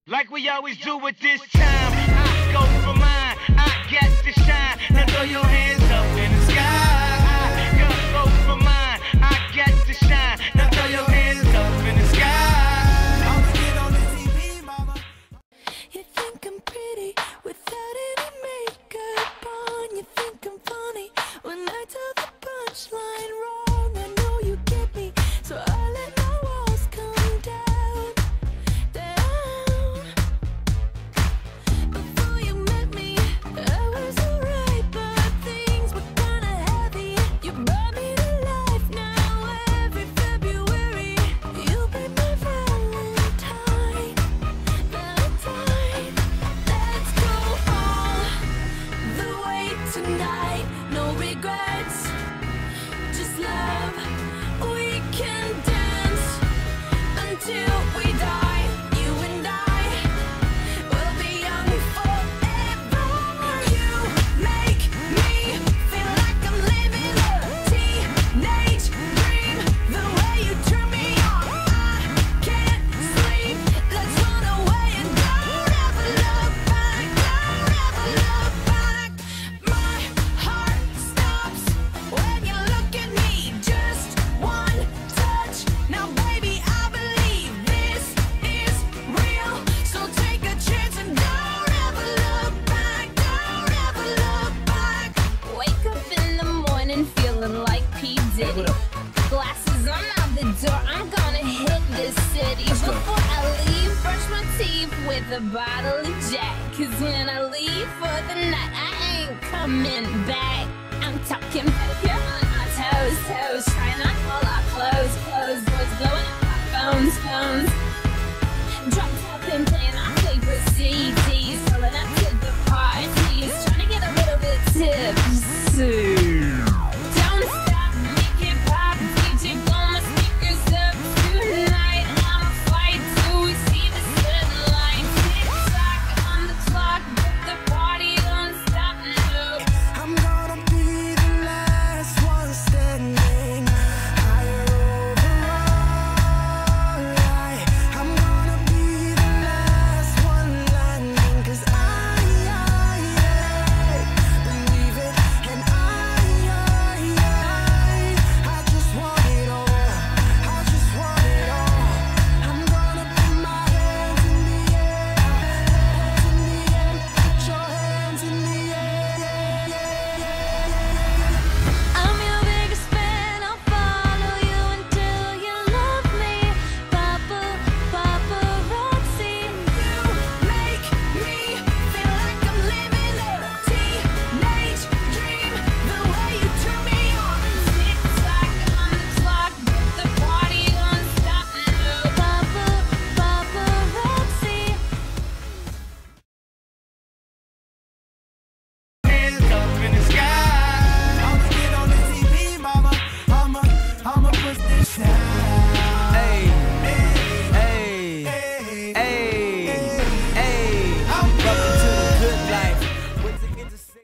Like we always do at this time, I go for mine, I get to shine. Now throw your hands up in the sky. I go for mine, I get to shine. Now throw your hands up in the sky. I'ma get on the TV, mama. You think I'm pretty without any makeup on. You think I'm funny when I tell the punchline wrong. I know you get me, so I let my walls come down, down. Before you met me, I was alright, but things were kinda heavy. You brought me to life now every February. You'll be my Valentine, Valentine. Let's go all the way tonight. No regrets, just love. We can dance until we die. You and I will be young forever. You make me feel like I'm living a teenage dream. The way you turn me on, I can't sleep. Let's run away and don't ever look back. Don't ever look back. My heart stops when you look at me. Just one touch. Now, baby, I believe this is real. So take a chance and don't ever look back. Don't ever look back. Wake up in the morning feeling like P. Diddy. Glasses on out the door, I'm gonna hit this city. Before I leave, brush my teeth with a bottle of Jack. Cause when I leave for the night, I ain't coming back. I'm talking pedicure on my toes, toes. Try not all our clothes, clothes. Boys blowing up our phones, phones. Drop top and